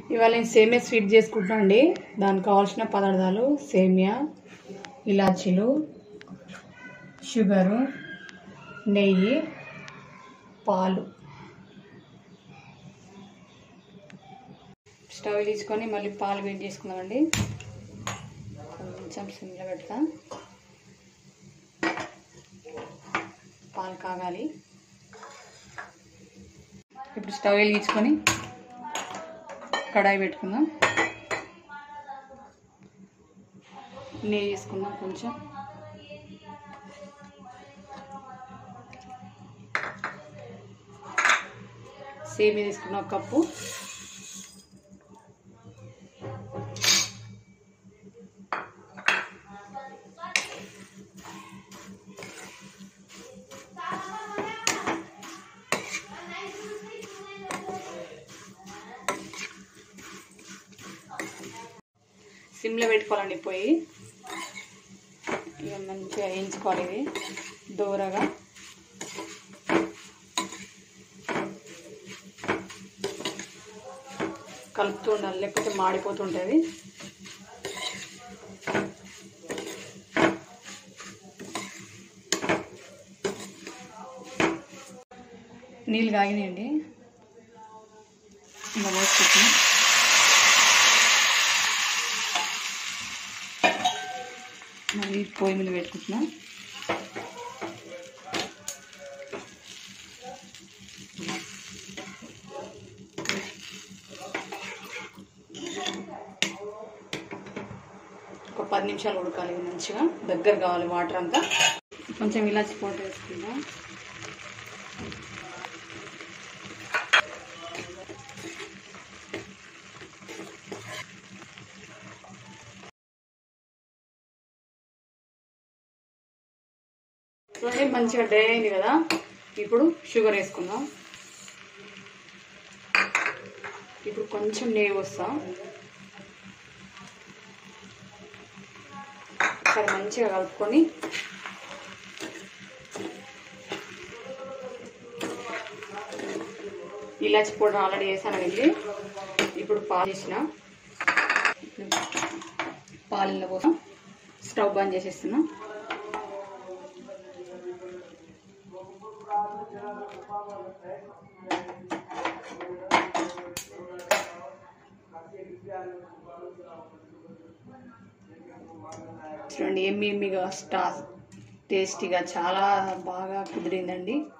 ఇవాళ నేను సేమియా స్వీట్ చేసుకుంటున్నాను అండి. దానికి కావాల్సిన పదార్థాలు సేమియా, ఇలాచీలు, షుగరు, నెయ్యి, పాలు. స్టవ్ తీసుకొని మళ్ళీ పాలు వేడి చేసుకుందామండి. కొంచెం సిమ్లో పెడతా. పాలు కాగాలి. ఇప్పుడు స్టవ్ వెలిగించుకొని కడాయి పెట్టుకుందాం. నెయ్యి వేసుకుందాం కొంచెం. సేమియా తీసుకున్నాం 1 కప్పు. సిమ్లో పెట్టుకోవాలండి పొయ్యి. ఇక మంచిగా వేయించుకోవాలి. ఇది దూరగా కలుపుతూ ఉండాలి, లేకపోతే మాడిపోతుంటుంది. నీళ్ళు కాగినాయండి. ఇంకా పోసుకుంటున్నాం. మళ్ళీ పొయ్యి మీద పెట్టుకుంటున్నాం. ఒక 10 నిమిషాలు ఉడకాలి. మంచిగా దగ్గర కావాలి వాటర్ అంతా. కొంచెం ఇలాచి పౌడర్ వేసుకుందాం. చూడండి మంచిగా డ్రై అయింది కదా. ఇప్పుడు షుగర్ వేసుకుందాం. ఇప్పుడు కొంచెం నెయ్యి పోస్తాం. ఒకసారి మంచిగా కలుపుకొని ఇలాచి పౌడర్ ఆల్రెడీ వేసాను వెళ్ళి. ఇప్పుడు పాలు వేసిన పాలలో పోసాం. స్టవ్ బంద్ చేసేస్తున్నాం. చూడండి ఎమ్మిగా టేస్టీగా చాలా బాగా కుదిరిందండి.